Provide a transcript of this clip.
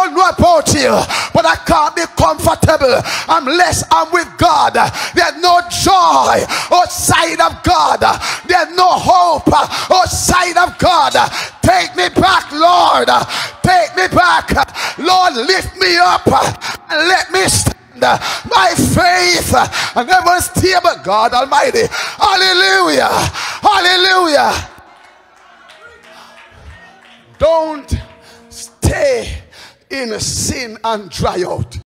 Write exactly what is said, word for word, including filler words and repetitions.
don't know about you, but I can't be comfortable unless I'm with God. There's no joy outside of God. There's no hope outside of God. Take me back, Lord. Take me back. Lord, lift me up and let me stand. My faith and never stable, God Almighty. Hallelujah. Hallelujah. Don't stay in sin and dry out.